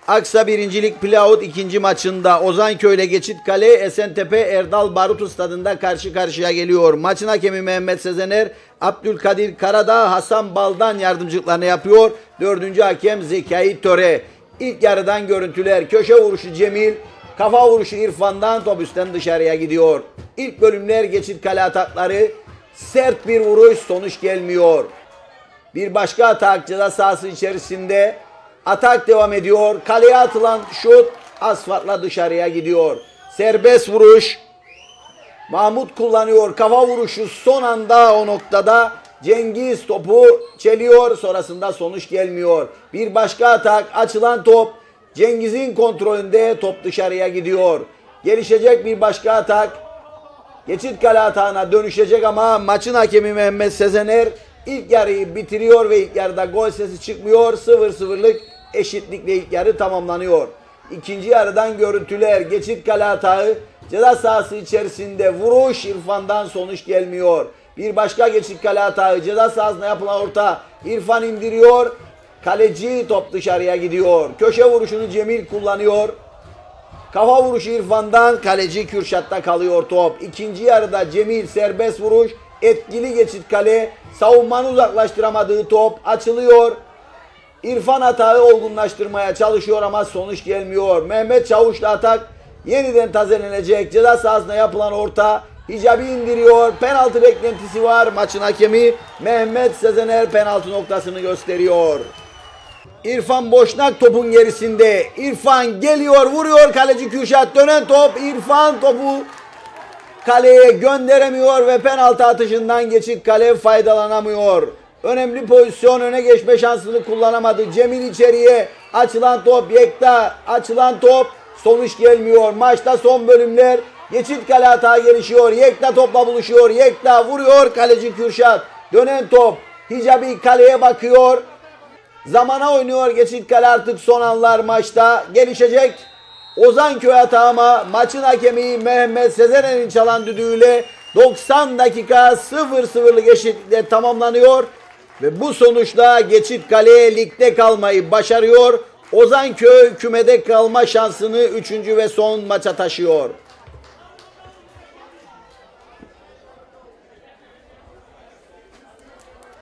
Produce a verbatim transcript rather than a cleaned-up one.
Aksa birincilik Playout ikinci maçında Ozanköy ile Geçitkale Esentepe Erdal Barut Stadında karşı karşıya geliyor. Maçın hakemi Mehmet Sezener, Abdülkadir Karadağ, Hasan Baldan yardımcılıklarını yapıyor. Dördüncü hakem Zekai Töre. İlk yarıdan görüntüler. Köşe vuruşu Cemil, kafa vuruşu İrfan'dan top üstten dışarıya gidiyor. İlk bölümler Geçitkale atakları. Sert bir vuruş, sonuç gelmiyor. Bir başka atak ceza sahası içerisinde. Atak devam ediyor. Kaleye atılan şut asfaltla dışarıya gidiyor. Serbest vuruş. Mahmut kullanıyor. Kafa vuruşu son anda o noktada. Cengiz topu çeliyor. Sonrasında sonuç gelmiyor. Bir başka atak. Açılan top. Cengiz'in kontrolünde top dışarıya gidiyor. Gelişecek bir başka atak. Geçitkale atağına dönüşecek ama maçın hakemi Mehmet Sezener ilk yarıyı bitiriyor ve ilk yarıda gol sesi çıkmıyor. sıfır sıfırlık eşitlikle ilk yarı tamamlanıyor. İkinci yarıdan görüntüler. Geçitkale atağı ceza sahası içerisinde vuruş İrfan'dan sonuç gelmiyor. Bir başka Geçitkale atağı ceza sahasına yapılan orta İrfan indiriyor. Kaleci top dışarıya gidiyor. Köşe vuruşunu Cemil kullanıyor. Kafa vuruşu İrfan'dan, kaleci Kürşat'ta kalıyor top. İkinci yarıda Cemil serbest vuruş. Etkili Geçitkale. Savunmanı uzaklaştıramadığı top açılıyor. İrfan atağı olgunlaştırmaya çalışıyor ama sonuç gelmiyor. Mehmet Çavuş'la atak yeniden tazelenecek. Ceza sahasına yapılan orta. Hicabi indiriyor. Penaltı beklentisi var. Maçın hakemi Mehmet Sezener penaltı noktasını gösteriyor. İrfan Boşnak topun gerisinde. İrfan geliyor, vuruyor. Kaleci Kürşat, dönen top. İrfan topu kaleye gönderemiyor ve penaltı atışından Geçitkale faydalanamıyor. Önemli pozisyon, öne geçme şansını kullanamadı. Cemil içeriye, açılan top Yekta, açılan top, sonuç gelmiyor. Maçta son bölümler. Geçitkale hata gelişiyor. Yekta topla buluşuyor. Yekta vuruyor. Kaleci Kürşat, dönen top. Hicabi kaleye bakıyor. Zamana oynuyor Geçitkale artık son anlar maçta. Gelişecek Ozanköy hata ama maçın hakemi Mehmet Sezener'in çalan düdüğüyle doksan dakika sıfır sıfırlık eşitlikle tamamlanıyor. Ve bu sonuçla Geçitkale ligde kalmayı başarıyor. Ozanköy kümede kalma şansını üçüncü ve son maça taşıyor.